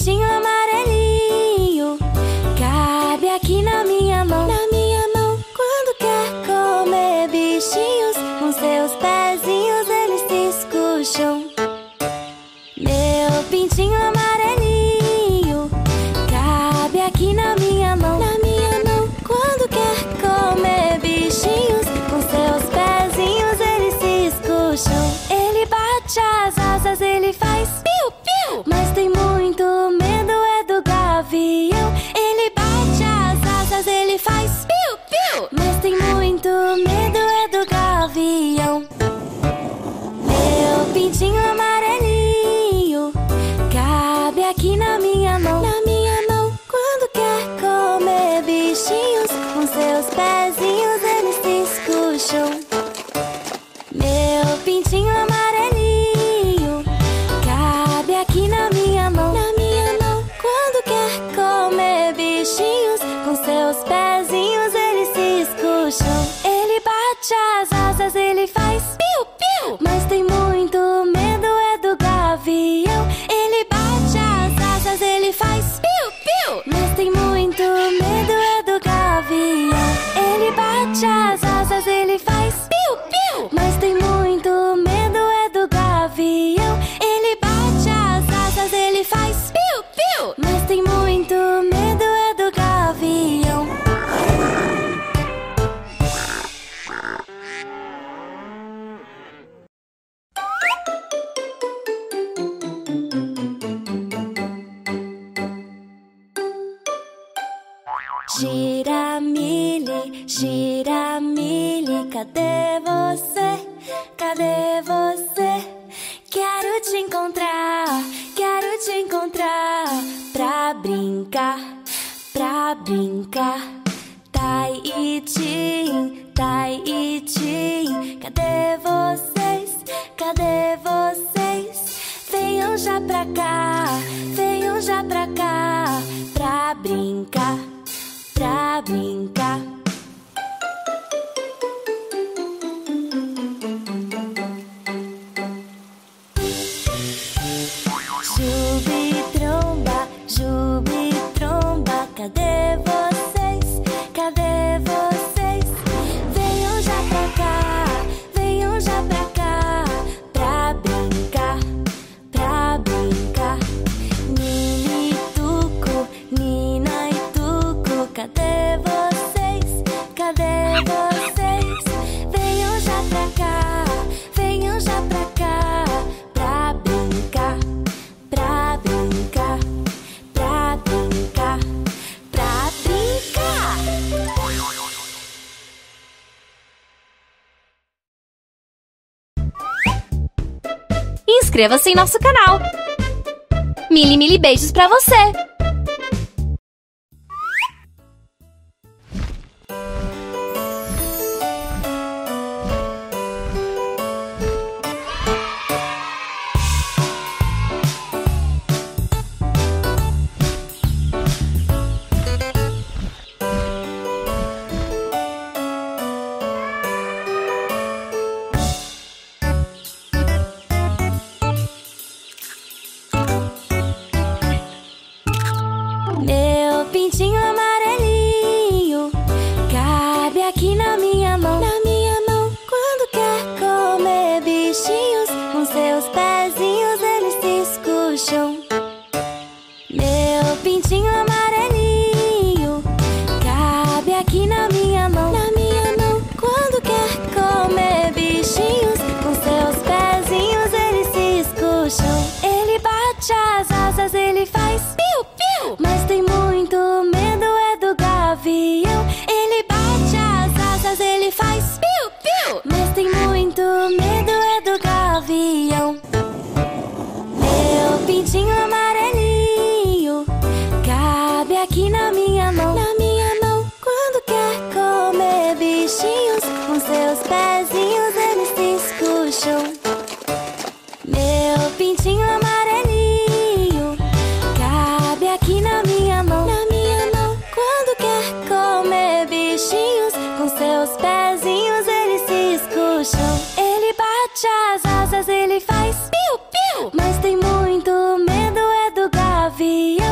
pintinho amarelinho cabe aqui na minha mão. Na minha mão, quando quer comer bichinhos, com seus pezinhos eles se escucham. Meu pintinho amarelinho cabe aqui na minha mão. Na minha mão, quando quer comer bichinhos, com seus pezinhos eles se escucham. Ele bate as asas, ele faz piu-piu, mas tem muito medo é do gavião. Ele bate as asas, ele faz piu-piu, mas tem muito medo é do gavião. Meu pintinho amarelinho cabe aqui na minha mão. Na minha mão, quando quer comer bichinhos, com seus pezinhos eles se escucham. Meu pintinho amarelinho cabe aqui na minha mão. Na minha mão, quando quer comer bichinhos, com seus pezinhos eles se escucham. Ele bate as asas, ele faz piu-piu, mas tem muito medo é do gavião. Ele bate as asas, ele faz piu-piu, mas tem muito medo é do gavião. Ele bate as asas, ele faz piu-piu, mas tem muito medo é do gavião. Ele bate as asas, ele faz piu-piu, mas tem muito medo é do gavião. Giramille, Giramille, cadê você? Cadê você? Quero te encontrar pra brincar, pra brincar. Taiitim, Taiitim, cadê vocês? Cadê vocês? Venham já pra cá, venham já pra cá, pra brincar, pra brincar. Jubi tromba, cadê vocês? Cadê vocês? Venham já pra cá, venham já pra cá, pra brincar, pra brincar. Nini tuco, Nina e tuco, cadê vocês? Cadê vocês? Venham já pra cá, venham já pra cá, pra brincar, pra brincar, pra brincar, pra brincar. Inscreva-se em nosso canal. Mili beijos pra você! Meu pintinho amarelinho cabe aqui na minha mão. Na minha mão, quando quer comer bichinhos, com seus pezinhos eles se escucham. Meu pintinho amarelinho cabe aqui na minha mão. Na minha mão, quando quer comer bichinhos, com seus pezinhos eles se escucham. Ele bate as asas, ele faz piu-piu, mas tem muito medo é do gavião. Ele bate as asas, ele faz piu-piu, mas tem muito medo é do gavião. Meu pintinho amarelinho cabe aqui na minha mão. Na minha mão, quando quer comer bichinhos, com seus pezinhos eles se escucham. Meu pintinho amarelinho cabe aqui na minha mão. Na minha mão, quando quer comer bichinhos, com seus pezinhos eles se escucham. Ele bate as asas, ele faz piu-piu, mas tem muito medo é do gavião.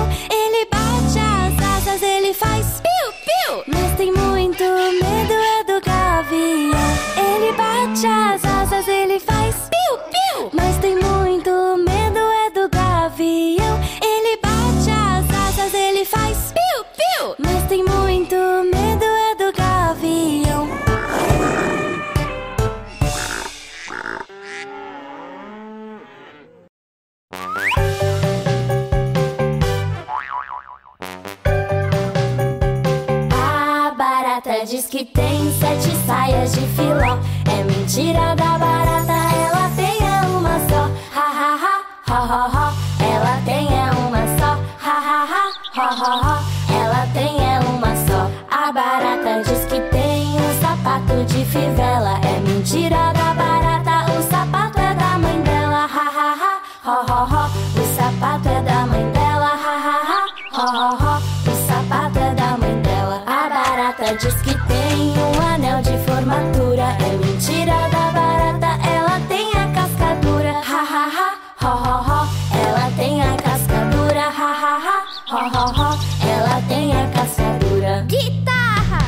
diz que tem 7 saias de filó. É mentira da barata, ela tem é uma só. Ha ha ha, ho ho ho. Ela tem é uma só. Ha ha ha, ho ho ho. Ela tem é uma só. A barata diz que tem um sapato de fivela. É mentira da barata, o sapato é da mãe dela. Ha ha ha, ho ho ho. O sapato é da mãe dela. Ha ha ha, ho ho ho. O sapato é da mãe dela. A barata diz que tem um anel de formatura. É mentira da barata, ela tem a cascadura. Ha ha ha, ho ho ho. Ela tem a cascadura. Ha ha ha, ho ho ho. Ela tem a cascadura. Guitarra!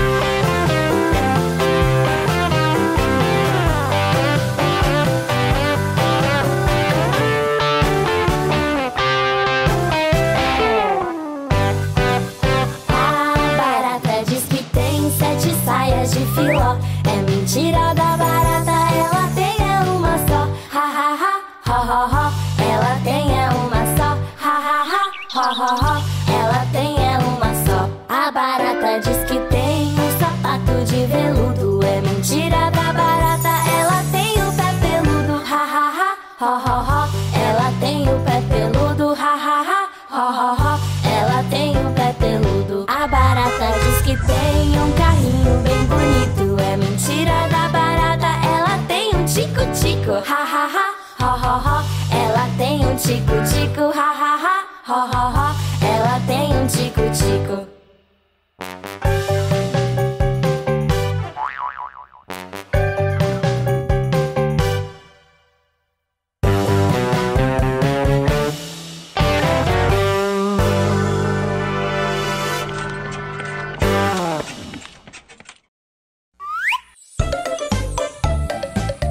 De filó. É mentira da barata, ela tem é uma só. Ha ha ha, ho ho ho. Ela tem é uma só. Ha ha ha, ho ho ho. Ela tem é uma só. A barata diz que tem um sapato de veludo. É mentira da barata, ela tem o pé peludo. Ha ha ha, ho ho ho. Ela tem o pé peludo. Ha ha ha, ho ho ho. Ela tem o pé peludo. A barata diz que tem um carrinho bem bonito. É mentira da barata, ela tem um tico-tico. Ha ha ha, ho ho ho. Ela tem um tico-tico. Ha ha ha, ho ho ho. Ela tem um tico-tico.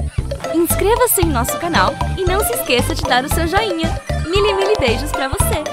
Inscreva-se em nosso canal e não se esqueça de dar o seu joinha. Mili beijos pra você!